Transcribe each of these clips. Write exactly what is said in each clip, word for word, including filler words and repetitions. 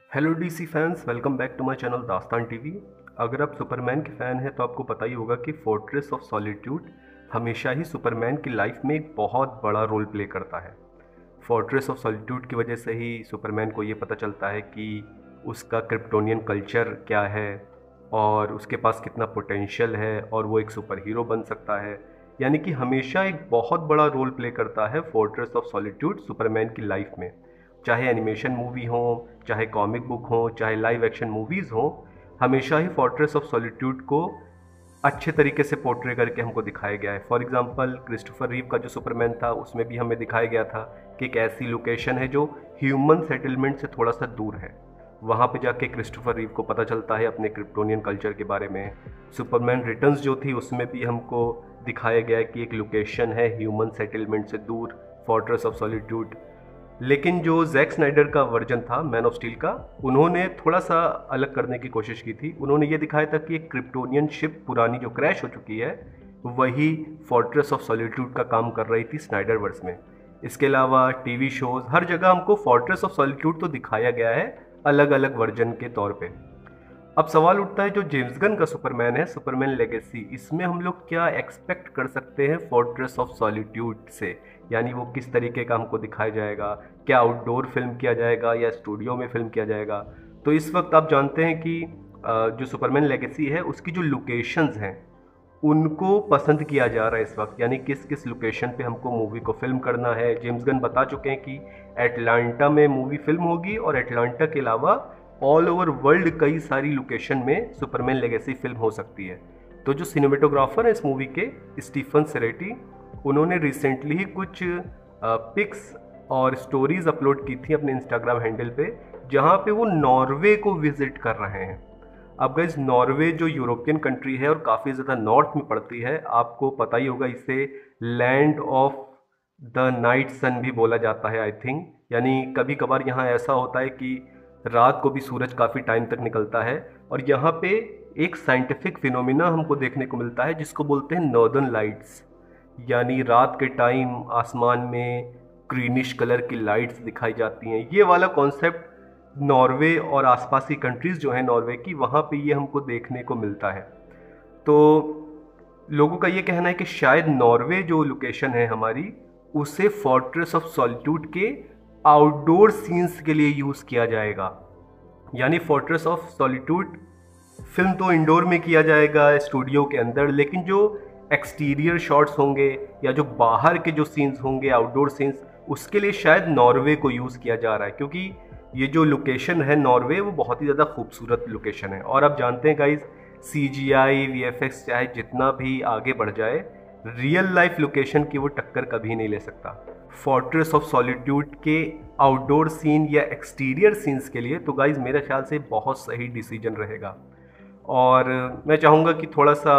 Hello DC fans, welcome back to my channel Dastan TV. अगर आप Superman के fan हैं तो आपको पता ही होगा कि फोर्ट्रेस ऑफ सॉलिट्यूड हमेशा ही सुपरमैन की लाइफ में एक बहुत बड़ा रोल प्ले करता है। फोर्ट्रेस ऑफ सॉलिट्यूड की वजह से ही सुपरमैन को ये पता चलता है कि उसका क्रिप्टोनियन कल्चर क्या है और उसके पास कितना पोटेंशियल है और वो एक सुपर हीरो बन सकता है। यानी कि हमेशा एक बहुत बड़ा रोल प्ले करता है फोर्ट्रेस ऑफ सॉलिट्यूड सुपरमैन की लाइफ में। चाहे एनिमेशन मूवी हो, चाहे कॉमिक बुक हो, चाहे लाइव एक्शन मूवीज़ हो, हमेशा ही फोर्ट्रेस ऑफ सॉलिट्यूड को अच्छे तरीके से पोर्ट्रे करके हमको दिखाया गया है। फॉर एग्जांपल क्रिस्टोफर रीव का जो सुपरमैन था उसमें भी हमें दिखाया गया था कि एक ऐसी लोकेशन है जो ह्यूमन सेटलमेंट से थोड़ा सा दूर है। वहाँ पे जाके क्रिस्टोफर रीव को पता चलता है अपने क्रिप्टोनियन कल्चर के बारे में। सुपरमैन रिटर्न्स जो थी उसमें भी हमको दिखाया गया है कि एक लोकेशन है ह्यूमन सेटलमेंट से दूर, फोर्ट्रेस ऑफ सॉलिट्यूड। लेकिन जो जैक स्नाइडर का वर्जन था मैन ऑफ स्टील का, उन्होंने थोड़ा सा अलग करने की कोशिश की थी। उन्होंने ये दिखाया था कि एक क्रिप्टोनियन शिप पुरानी जो क्रैश हो चुकी है वही फोर्ट्रेस ऑफ सॉलिट्यूड का काम कर रही थी स्नाइडर वर्स में। इसके अलावा टीवी शोज हर जगह हमको फोर्ट्रेस ऑफ सॉलिट्यूड तो दिखाया गया है अलग अलग वर्जन के तौर पे। अब सवाल उठता है जो जेम्स गन का सुपरमैन है, सुपरमैन लेगेसी, इसमें हम लोग क्या एक्सपेक्ट कर सकते हैं फोर्ट्रेस ऑफ सॉलिट्यूड से? यानी वो किस तरीके का हमको दिखाया जाएगा? क्या आउटडोर फिल्म किया जाएगा या स्टूडियो में फिल्म किया जाएगा? तो इस वक्त आप जानते हैं कि जो सुपरमैन लेगेसी है उसकी जो लोकेशंस हैं उनको पसंद किया जा रहा है इस वक्त। यानी किस किस लोकेशन पे हमको मूवी को फिल्म करना है। जेम्स गन बता चुके हैं कि एटलांटा में मूवी फिल्म होगी और एटलांटा के अलावा ऑल ओवर वर्ल्ड कई सारी लोकेशन में सुपरमैन लेगेसी फिल्म हो सकती है। तो जो सिनेमेटोग्राफर है इस मूवी के, स्टीफन सेरेटी, उन्होंने रिसेंटली ही कुछ पिक्स और स्टोरीज अपलोड की थी अपने इंस्टाग्राम हैंडल पे, जहाँ पे वो नॉर्वे को विजिट कर रहे हैं। अब गाइस, नॉर्वे जो यूरोपियन कंट्री है और काफ़ी ज़्यादा नॉर्थ में पड़ती है, आपको पता ही होगा इसे land of the night sun भी बोला जाता है आई थिंक। यानी कभी कभार यहाँ ऐसा होता है कि रात को भी सूरज काफ़ी टाइम तक निकलता है और यहाँ पे एक साइंटिफिक फिनोमिना हमको देखने को मिलता है जिसको बोलते हैं नॉर्दर्न लाइट्स। यानी रात के टाइम आसमान में ग्रीनिश कलर की लाइट्स दिखाई जाती हैं। ये वाला कॉन्सेप्ट नॉर्वे और आसपास की कंट्रीज़ जो है नॉर्वे की, वहाँ पे ये हमको देखने को मिलता है। तो लोगों का ये कहना है कि शायद नॉर्वे जो लोकेशन है हमारी, उसे फोर्ट्रेस ऑफ सॉलिट्यूड के आउटडोर सीन्स के लिए यूज़ किया जाएगा। यानी फोर्ट्रेस ऑफ सॉलिट्यूड फिल्म तो इंडोर में किया जाएगा स्टूडियो के अंदर, लेकिन जो एक्सटीरियर शॉट्स होंगे या जो बाहर के जो सीन्स होंगे, आउटडोर सीन्स, उसके लिए शायद नॉर्वे को यूज़ किया जा रहा है। क्योंकि ये जो लोकेशन है नॉर्वे, वो बहुत ही ज़्यादा खूबसूरत लोकेशन है। और आप जानते हैं guys, C G I V F X चाहे जितना भी आगे बढ़ जाए, रियल लाइफ लोकेशन की वो टक्कर कभी नहीं ले सकता। फोर्ट्रेस ऑफ सॉलिट्यूड के आउटडोर सीन या एक्सटीरियर सीन्स के लिए तो गाइज मेरे ख्याल से बहुत सही डिसीजन रहेगा। और मैं चाहूँगा कि थोड़ा सा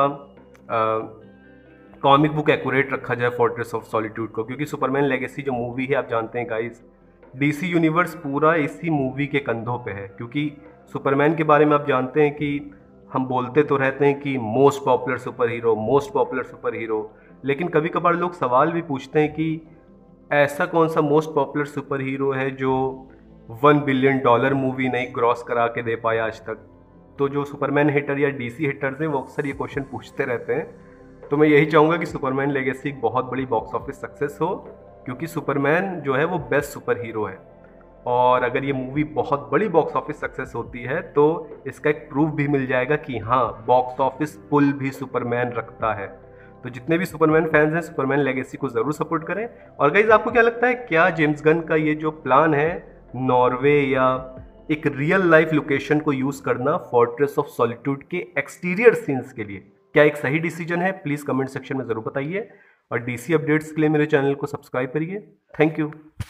कॉमिक बुक एक्यूरेट रखा जाए फोर्ट्रेस ऑफ सॉलिट्यूड को, क्योंकि सुपरमैन लेगेसी जो मूवी है, आप जानते हैं गाइज, डीसी यूनिवर्स पूरा इसी मूवी के कंधों पे है। क्योंकि सुपरमैन के बारे में आप जानते हैं कि हम बोलते तो रहते हैं कि most popular super hero, most popular super hero, लेकिन कभी कभार लोग सवाल भी पूछते हैं कि ऐसा कौन सा मोस्ट पॉपुलर सुपर हीरो है जो वन बिलियन डॉलर मूवी नहीं क्रॉस करा के दे पाया आज तक। तो जो सुपरमैन हेटर या डीसी हेटर्स हैं वो अक्सर ये क्वेश्चन पूछते रहते हैं। तो मैं यही चाहूँगा कि सुपरमैन लेगेसी एक बहुत बड़ी बॉक्स ऑफिस सक्सेस हो, क्योंकि सुपरमैन जो है वो बेस्ट सुपर हीरो है। और अगर ये मूवी बहुत बड़ी बॉक्स ऑफिस सक्सेस होती है तो इसका एक प्रूफ भी मिल जाएगा कि हाँ, बॉक्स ऑफिस पुल भी सुपरमैन रखता है। तो जितने भी सुपरमैन फैंस हैं, सुपरमैन लेगेसी को ज़रूर सपोर्ट करें। और गाइज, आपको क्या लगता है, क्या जेम्स गन का ये जो प्लान है नॉर्वे या एक रियल लाइफ लोकेशन को यूज़ करना फोर्ट्रेस ऑफ सॉलिट्यूड के एक्सटीरियर सीन्स के लिए, क्या एक सही डिसीजन है? प्लीज़ कमेंट सेक्शन में ज़रूर बताइए। और डीसी अपडेट्स के लिए मेरे चैनल को सब्सक्राइब करिए। Thank you.